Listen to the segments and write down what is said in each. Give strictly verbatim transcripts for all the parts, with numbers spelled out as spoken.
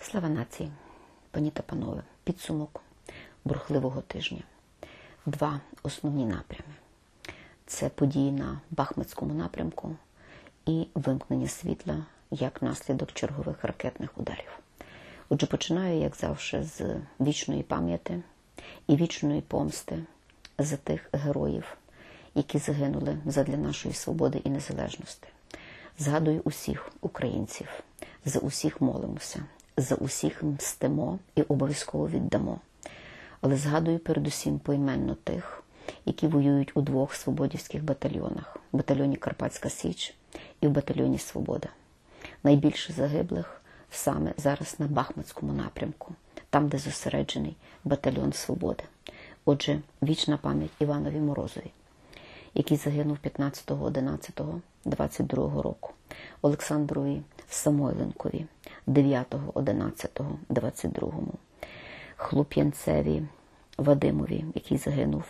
Слава нації, пані та панове, підсумок бурхливого тижня. Два основні напрями. Це події на Бахмутському напрямку і вимкнення світла як наслідок чергових ракетних ударів. Отже, починаю, як завжди, з вічної пам'яті і вічної помсти за тих героїв, які загинули задля нашої свободи і незалежності. Згадую усіх українців, за усіх молимося, за усіх мстимо і обов'язково віддамо. Але згадую передусім поіменно тих, які воюють у двох свободівських батальйонах – в батальйоні «Карпатська Січ» і в батальйоні «Свобода». Найбільше загиблих саме зараз на Бахмутському напрямку, там, де зосереджений батальйон «Свобода». Отже, вічна пам'ять Іванові Морозові, який загинув п'ятнадцятого одинадцятого двадцять другого року, Олександрові Самойленкові дев'ятого одинадцятого двадцять другого, Хлоп'янцеві Вадимові, який загинув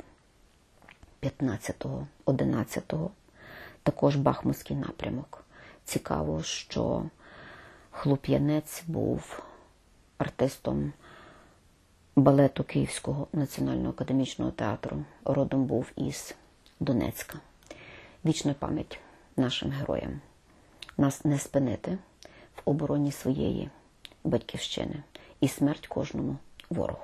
п'ятнадцятого одинадцятого, також Бахмутський напрямок. Цікаво, що Хлоп'янець був артистом балету Київського національного академічного театру, родом був із Донецька. Вічна пам'ять нашим героям. Нас не спинити в обороні своєї батьківщини і смерть кожному ворогу.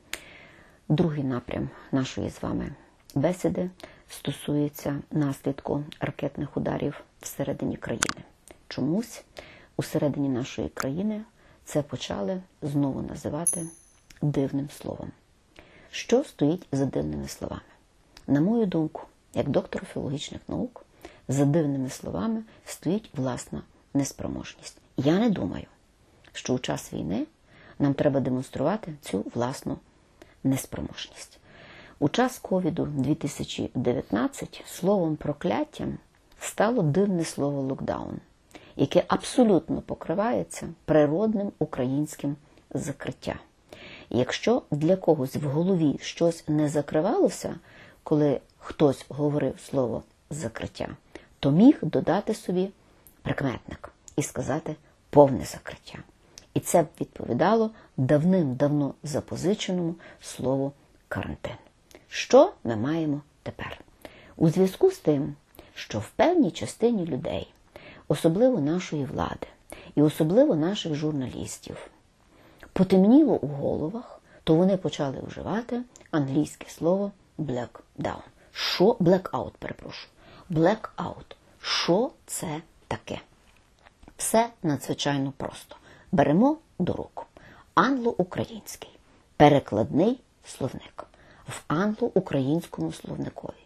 Другий напрям нашої з вами бесіди стосується наслідку ракетних ударів всередині країни. Чомусь усередині нашої країни це почали знову називати дивним словом. Що стоїть за дивними словами? На мою думку, як доктор філологічних наук, за дивними словами стоїть власна неспроможність. Я не думаю, що у час війни нам треба демонструвати цю власну неспроможність. У час ковіду дві тисячі дев'ятнадцять словом прокляттям стало дивне слово «локдаун», яке абсолютно покривається природним українським закриттям. Якщо для когось в голові щось не закривалося, коли хтось говорив слово «закриття», то міг додати собі прикметник і сказати «повне закриття». І це б відповідало давним-давно запозиченому слову «карантин». Що ми маємо тепер? У зв'язку з тим, що в певній частині людей, особливо нашої влади і особливо наших журналістів, потемніло у головах, то вони почали вживати англійське слово «blackdown». Що? Blackout, перепрошую. Blackout. Що це таке? Все надзвичайно просто. Беремо до рук англо-український перекладний словник. В англо-українському словникові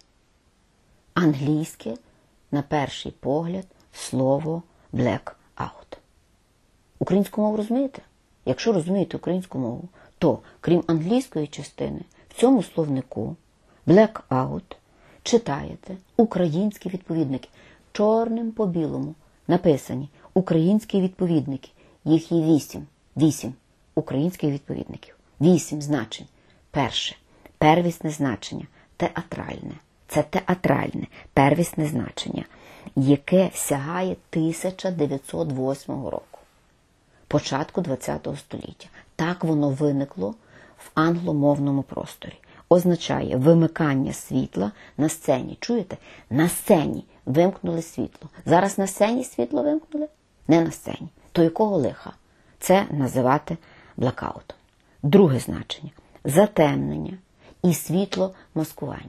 англійське, на перший погляд, слово blackout. Українську мову розумієте? Якщо розумієте українську мову, то крім англійської частини, в цьому словнику blackout читаєте українські відповідники. Чорним по білому написані українські відповідники. Їх є вісім. Вісім українських відповідників. Вісім значень. Перше. Первісне значення. Театральне. Це театральне. Первісне значення, яке сягає тисяча дев'ятсот восьмого року. Початку ХХ століття. Так воно виникло в англомовному просторі. Означає вимикання світла на сцені. Чуєте? На сцені вимкнули світло. Зараз на сцені світло вимкнули? Не на сцені. То якого лиха? Це називати блокаутом. Друге значення. Затемнення і світло маскування.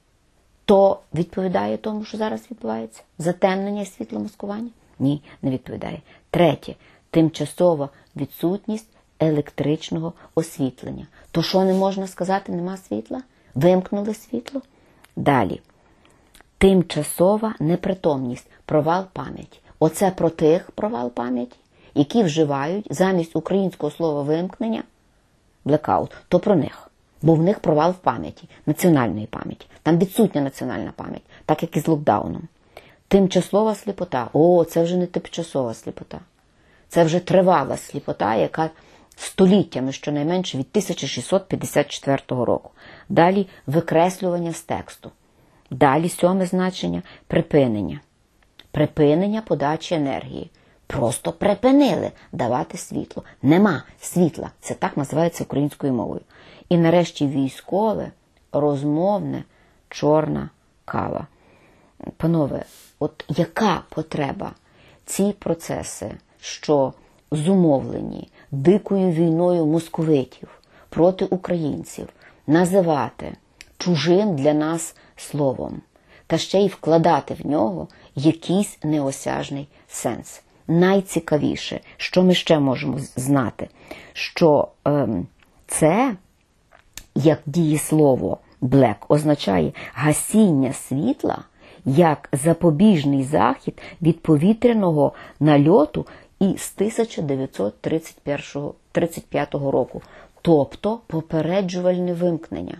То відповідає тому, що зараз відбувається? Затемнення і світло маскування? Ні, не відповідає. Третє. Тимчасова відсутність електричного освітлення. То що не можна сказати, нема світла? Вимкнули світло? Далі. Тимчасова непритомність, провал пам'яті. Оце про тих провал пам'яті, які вживають замість українського слова вимкнення блекаут. То про них. Бо в них провал в пам'яті, національної пам'яті. Там відсутня національна пам'ять, так як і з локдауном. Тимчасова сліпота. О, це вже не тимчасова сліпота. Це вже тривала сліпота, яка століттями, щонайменше від тисяча шістсот п'ятдесят четвертого року. Далі викреслювання з тексту. Далі сьоме значення – припинення. Припинення подачі енергії. Просто припинили давати світло. Нема світла. Це так називається українською мовою. І нарешті військове, розмовне, чорна кава. Панове, от яка потреба ці процеси, що зумовлені дикою війною московитів проти українців, називати чужим для нас словом, та ще й вкладати в нього якийсь неосяжний сенс. Найцікавіше, що ми ще можемо знати, що ем, це, як дієслово «black», означає гасіння світла як запобіжний захід від повітряного нальоту із тисяча дев'ятсот тридцять п'ятого року, тобто попереджувальне вимкнення.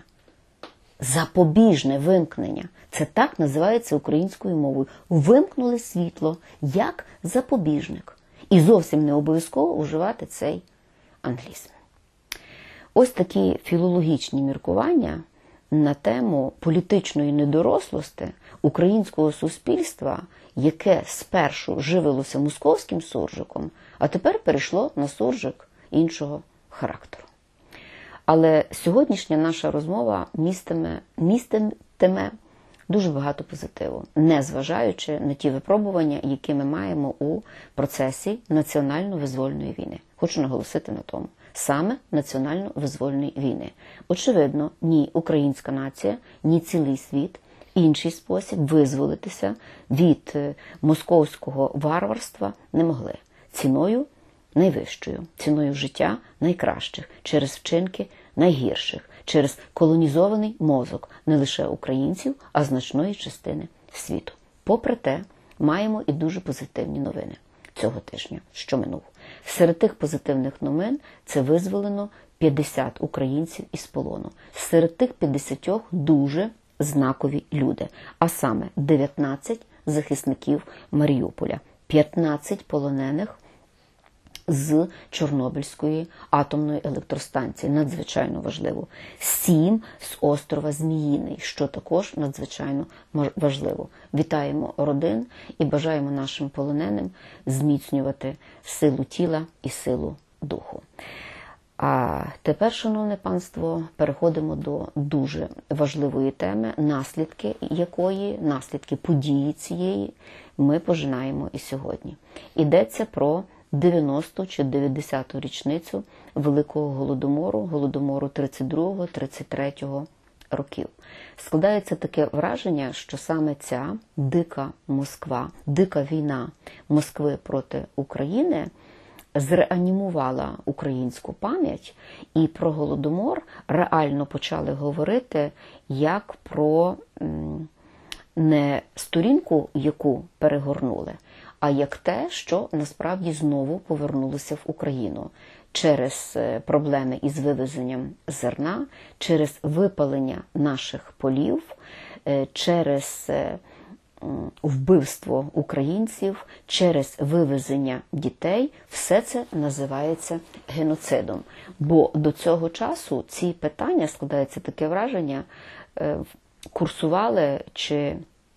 Запобіжне вимкнення. Це так називається українською мовою. Вимкнули світло як запобіжник. І зовсім не обов'язково вживати цей англізм. Ось такі філологічні міркування на тему політичної недорослості українського суспільства, яке спершу живилося московським суржиком, а тепер перейшло на суржик іншого характеру. Але сьогоднішня наша розмова містиме, міститиме дуже багато позитиву, незважаючи на ті випробування, які ми маємо у процесі національно-визвольної війни. Хочу наголосити на тому. Саме національно-визвольної війни. Очевидно, ні українська нація, ні цілий світ інший спосіб визволитися від московського варварства не могли. Ціною найвищою, ціною життя найкращих, через вчинки найгірших, через колонізований мозок не лише українців, а значної частини світу. Попри те, маємо і дуже позитивні новини цього тижня, що минув. Серед тих позитивних новин це визволено п'ятдесят українців із полону. Серед тих п'ятдесят дуже знакові люди, а саме дев'ятнадцять захисників Маріуполя, п'ятнадцять полонених з Чорнобильської атомної електростанції, надзвичайно важливо, сім з острова Зміїний, що також надзвичайно важливо. Вітаємо родин і бажаємо нашим полоненим зміцнювати силу тіла і силу духу. А тепер, шановне панство, переходимо до дуже важливої теми, наслідки якої, наслідки події цієї ми пожинаємо і сьогодні. Йдеться про дев'яносту чи дев'ятдесяту річницю Великого Голодомору, Голодомору тридцять другого - тридцять третього років. Складається таке враження, що саме ця дика Москва, дика війна Москви проти України зреанімувала українську пам'ять, і про Голодомор реально почали говорити як про не сторінку, яку перегорнули, а як те, що насправді знову повернулося в Україну через проблеми із вивезенням зерна, через випалення наших полів, через вбивство українців, через вивезення дітей. Все це називається геноцидом. Бо до цього часу ці питання, складається таке враження, курсували чи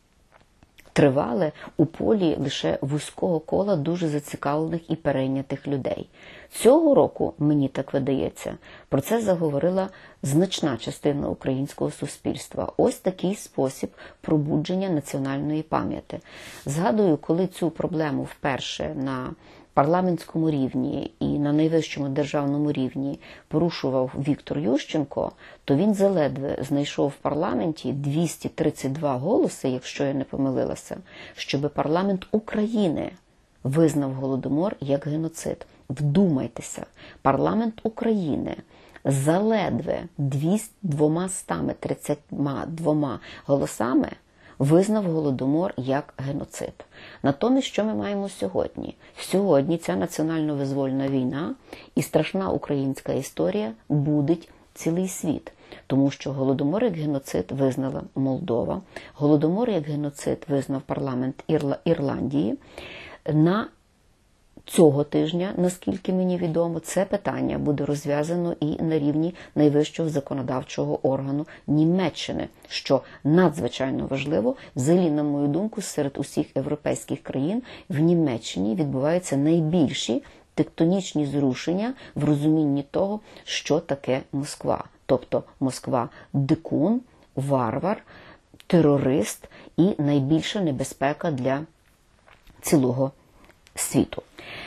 тривали у полі лише вузького кола дуже зацікавлених і перейнятих людей. Цього року, мені так видається, про це заговорила значна частина українського суспільства. Ось такий спосіб пробудження національної пам'яті. Згадую, коли цю проблему вперше на парламентському рівні і на найвищому державному рівні порушував Віктор Ющенко, то він заледве знайшов в парламенті двісті тридцять два голоси, якщо я не помилилася, щоби парламент України визнав Голодомор як геноцид. Вдумайтеся, парламент України заледве двісті тридцять два голосами визнав Голодомор як геноцид. Натомість, що ми маємо сьогодні? Сьогодні ця національно-визвольна війна і страшна українська історія будить цілий світ. Тому що Голодомор як геноцид визнала Молдова, Голодомор як геноцид визнав парламент Ірла... Ірландії. На цього тижня, наскільки мені відомо, це питання буде розв'язано і на рівні найвищого законодавчого органу Німеччини, що надзвичайно важливо. Взагалі, на мою думку, серед усіх європейських країн в Німеччині відбуваються найбільші тектонічні зрушення в розумінні того, що таке Москва. Тобто Москва – дикун, варвар, терорист і найбільша небезпека для цілого світу.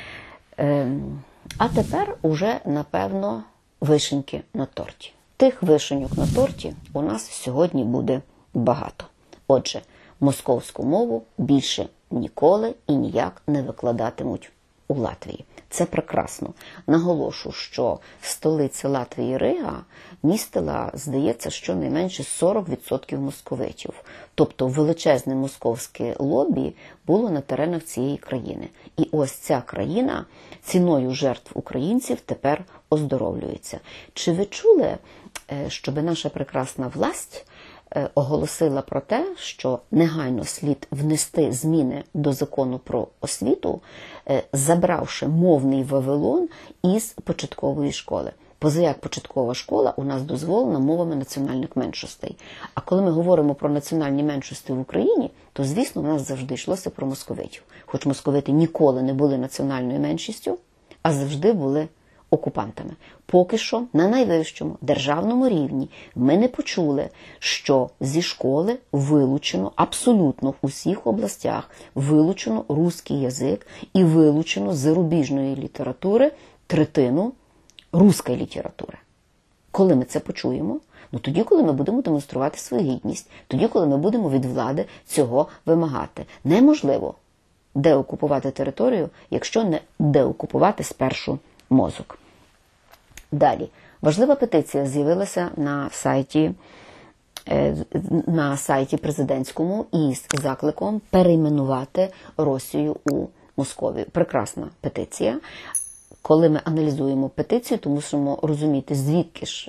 А тепер уже, напевно, вишеньки на торті. Тих вишеньок на торті у нас сьогодні буде багато. Отже, московську мову більше ніколи і ніяк не викладатимуть у Латвії. Це прекрасно. Наголошу, що столиця Латвії Рига містила, здається, щонайменше сорок відсотків московитів. Тобто величезне московське лобі було на теренах цієї країни. І ось ця країна ціною жертв українців тепер оздоровлюється. Чи ви чули, щоб наша прекрасна власть оголосила про те, що негайно слід внести зміни до закону про освіту, забравши мовний Вавилон із початкової школи. Позаяк початкова школа у нас дозволена мовами національних меншостей. А коли ми говоримо про національні меншості в Україні, то, звісно, в нас завжди йшлося про московитів. Хоч московити ніколи не були національною меншістю, а завжди були окупантами. Поки що на найвищому державному рівні ми не почули, що зі школи вилучено абсолютно в усіх областях, вилучено русський язик і вилучено з зарубіжної літератури третину руської літератури. Коли ми це почуємо? Ну тоді, коли ми будемо демонструвати свою гідність, тоді, коли ми будемо від влади цього вимагати. Неможливо деокупувати територію, якщо не деокупувати спершу мозок. Далі. Важлива петиція з'явилася на сайті, на сайті президентському із закликом перейменувати Росію у Московію. Прекрасна петиція. Коли ми аналізуємо петицію, то мусимо розуміти, звідки ж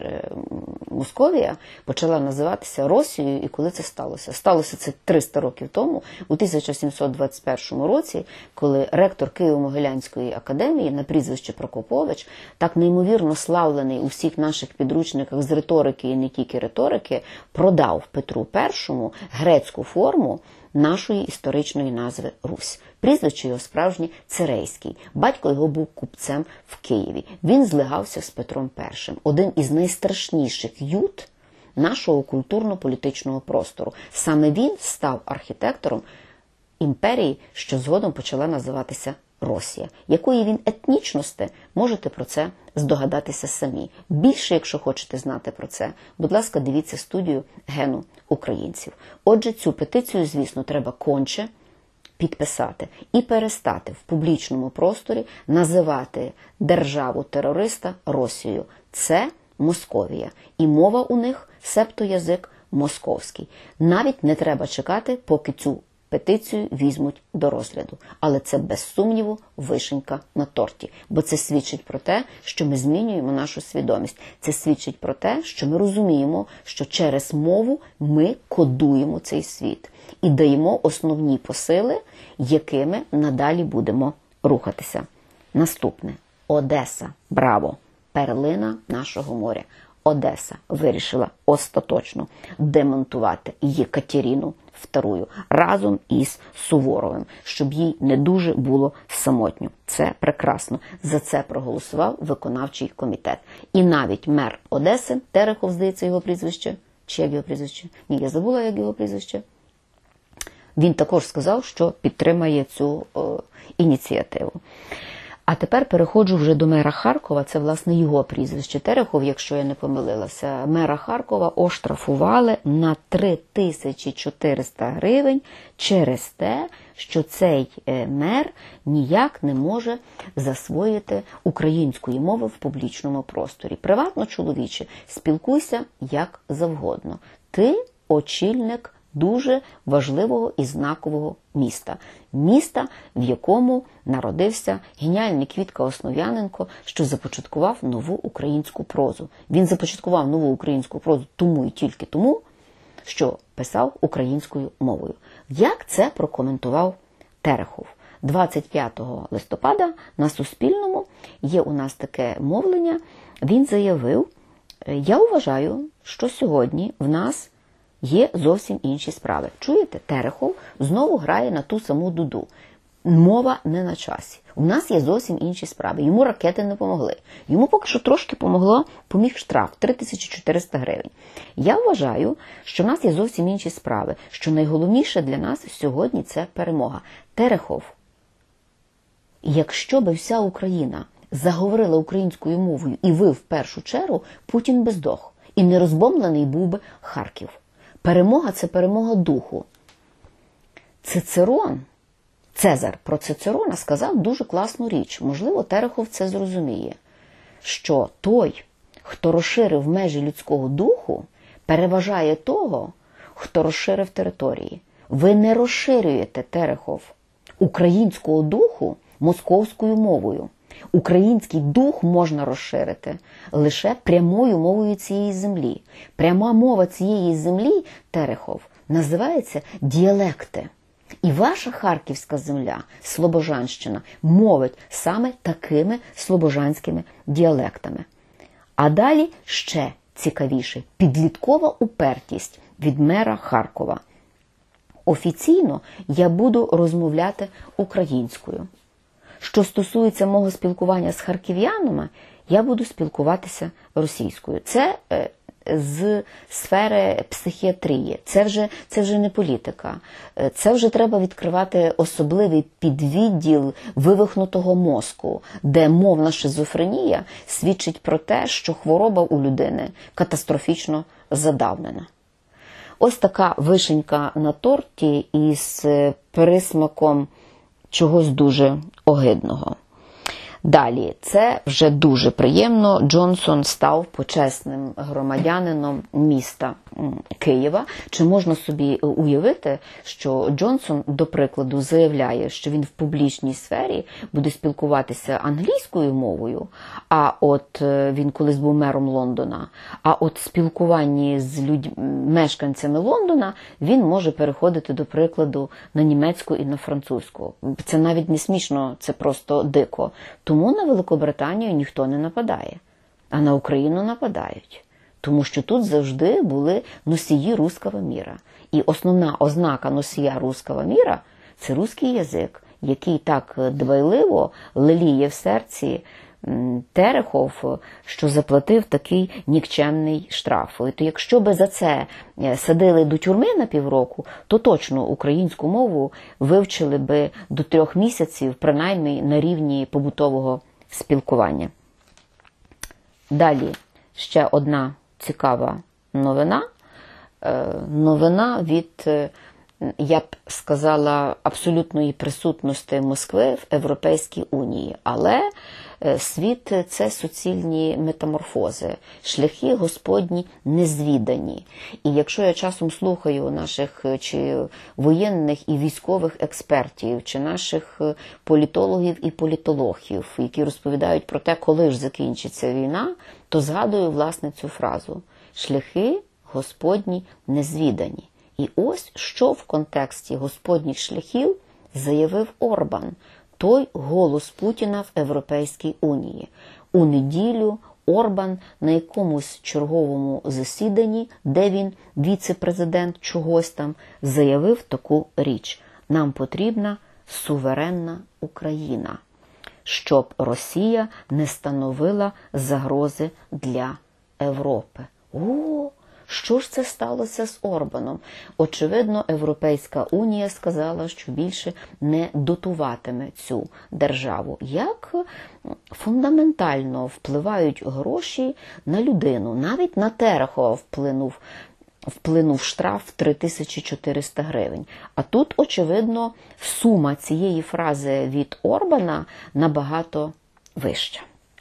Московія почала називатися Росією і коли це сталося. Сталося це триста років тому, у тисяча сімсот двадцять першому році, коли ректор Києво-Могилянської академії на прізвище Прокопович, так неймовірно славлений у всіх наших підручниках з риторики і не тільки риторики, продав Петру І грецьку форму нашої історичної назви Русь. Прізвище його справжнє Церейський. Батько його був купцем в Києві. Він злигався з Петром І. Один із найстрашніших ют нашого культурно-політичного простору. Саме він став архітектором імперії, що згодом почала називатися Росія. Якої він етнічності, можете про це здогадатися самі. Більше, якщо хочете знати про це, будь ласка, дивіться студію «Гену українців». Отже, цю петицію, звісно, треба конче підписати і перестати в публічному просторі називати державу-терориста Росією. Це Московія. І мова у них, себто язик, московський. Навіть не треба чекати, поки цю петицію візьмуть до розгляду. Але це, без сумніву, вишенька на торті. Бо це свідчить про те, що ми змінюємо нашу свідомість. Це свідчить про те, що ми розуміємо, що через мову ми кодуємо цей світ. І даємо основні посили, якими надалі будемо рухатися. Наступне. Одеса. Браво! Перлина нашого моря. Одеса вирішила остаточно демонтувати Єкатерину Вторую разом із Суворовим, щоб їй не дуже було самотньо. Це прекрасно. За це проголосував виконавчий комітет. І навіть мер Одеси, Терехов, здається, його прізвище, чи як його прізвище? Ні, я забула, як його прізвище. Він також сказав, що підтримає цю о, ініціативу. А тепер переходжу вже до мера Харкова, це, власне, його прізвище Терехов, якщо я не помилилася. Мера Харкова оштрафували на три тисячі чотириста гривень через те, що цей мер ніяк не може засвоїти української мови в публічному просторі. Приватно, чоловіче, спілкуйся як завгодно. Ти очільник дуже важливого і знакового міста. Міста, в якому народився геніальний Квітка Основ'яненко, що започаткував нову українську прозу. Він започаткував нову українську прозу тому і тільки тому, що писав українською мовою. Як це прокоментував Терехов? двадцять п'ятого листопада на Суспільному є у нас таке мовлення. Він заявив: я вважаю, що сьогодні в нас є зовсім інші справи. Чуєте, Терехов знову грає на ту саму дуду. Мова не на часі. У нас є зовсім інші справи. Йому ракети не помогли. Йому поки що трошки помогло, поміг штраф три тисячі чотириста гривень. Я вважаю, що в нас є зовсім інші справи, що найголовніше для нас сьогодні – це перемога. Терехов, якщо би вся Україна заговорила українською мовою і ви в першу чергу, Путін би здох. І не розбомблений був би Харків. Перемога – це перемога духу. Цицерон, Цезар про Цицерона сказав дуже класну річ. Можливо, Терехов це зрозуміє. Що той, хто розширив межі людського духу, переважає того, хто розширив території. Ви не розширюєте, Терехов, українського духу московською мовою. Український дух можна розширити лише прямою мовою цієї землі. Пряма мова цієї землі, Терехов, називається діалекти. І ваша харківська земля, Слобожанщина, мовить саме такими слобожанськими діалектами. А далі ще цікавіше – підліткова упертість від мера Харкова. Офіційно я буду розмовляти українською. Що стосується мого спілкування з харків'янами, я буду спілкуватися російською. Це е, з сфери психіатрії. Це вже, це вже не політика. Це вже треба відкривати особливий підвідділ вивихнутого мозку, де мовна шизофренія свідчить про те, що хвороба у людини катастрофічно задавнена. Ось така вишенька на торті із присмаком чогось дуже огидного. Далі, це вже дуже приємно. Джонсон став почесним громадянином міста Києва. Чи можна собі уявити, що Джонсон, до прикладу, заявляє, що він в публічній сфері буде спілкуватися англійською мовою, а от він колись був мером Лондона, а от в спілкуванні з людь... мешканцями Лондона він може переходити, до прикладу, на німецьку і на французьку. Це навіть не смішно, це просто дико. Тому на Великобританію ніхто не нападає, а на Україну нападають. Тому що тут завжди були носії руського міра. І основна ознака носія руського міра – це руський язик, який так дбайливо леліє в серці Терехов, що заплатив такий нікчемний штраф. І то якщо би за це садили до тюрми на півроку, то точно українську мову вивчили би до трьох місяців, принаймні на рівні побутового спілкування. Далі ще одна цікава новина. Новина від, я б сказала, абсолютної присутності Москви в Європейській Унії. Але світ – це суцільні метаморфози, шляхи Господні незвідані. І якщо я часом слухаю наших чи воєнних і військових експертів, чи наших політологів і політологів, які розповідають про те, коли ж закінчиться війна, то згадую, власне, цю фразу – шляхи Господні незвідані. І ось що в контексті Господніх шляхів заявив Орбан, той голос Путіна в Європейській Унії. У неділю Орбан на якомусь черговому засіданні, де він віце-президент чогось там, заявив таку річ. Нам потрібна суверенна Україна, щоб Росія не становила загрози для Європи. О! Що ж це сталося з Орбаном? Очевидно, Європейська Унія сказала, що більше не дотуватиме цю державу. Як фундаментально впливають гроші на людину? Навіть на Терехова вплинув, вплинув штраф в три тисячі чотириста гривень. А тут, очевидно, сума цієї фрази від Орбана набагато вища.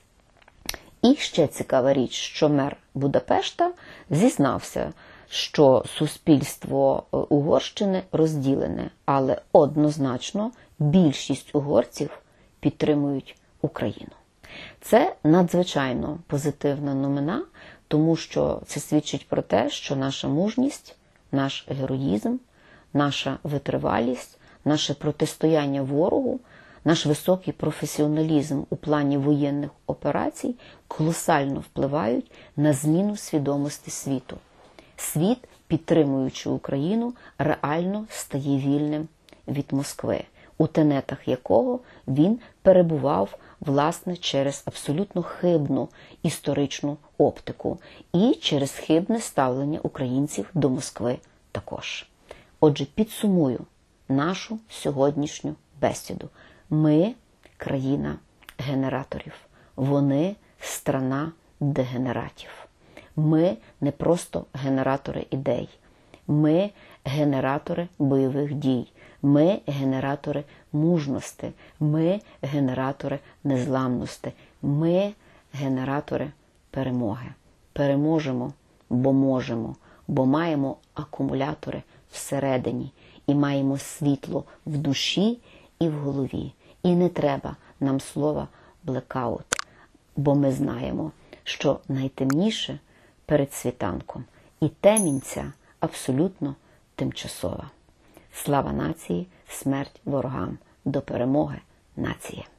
І ще цікава річ, що мер Будапешта зізнався, що суспільство Угорщини розділене, але однозначно більшість угорців підтримують Україну. Це надзвичайно позитивна новина, тому що це свідчить про те, що наша мужність, наш героїзм, наша витривалість, наше протистояння ворогу наш високий професіоналізм у плані воєнних операцій колосально впливають на зміну свідомості світу. Світ, підтримуючи Україну, реально стає вільним від Москви, у тенетах якого він перебував, власне, через абсолютно хибну історичну оптику і через хибне ставлення українців до Москви також. Отже, підсумую нашу сьогоднішню бесіду. Ми – країна генераторів, вони – страна дегенератів. Ми не просто генератори ідей, ми генератори бойових дій, ми генератори мужності, ми генератори незламності, ми генератори перемоги. Переможемо, бо можемо, бо маємо акумулятори всередині і маємо світло в душі і в голові. І не треба нам слова блекаут, бо ми знаємо, що найтемніше перед світанком, і темінь ця абсолютно тимчасова. Слава нації, смерть ворогам, до перемоги нації!